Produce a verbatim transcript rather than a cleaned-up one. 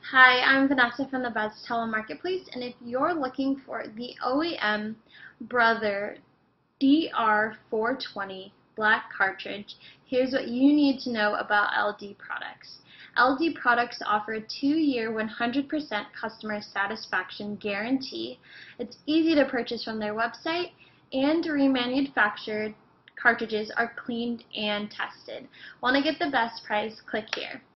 Hi, I'm Vanessa from the Buzz Telemarketplace, and if you're looking for the O E M Brother D R four twenty black cartridge, here's what you need to know about L D products. L D products offer a two-year one hundred percent customer satisfaction guarantee. It's easy to purchase from their website, and remanufactured cartridges are cleaned and tested. Want to get the best price? Click here.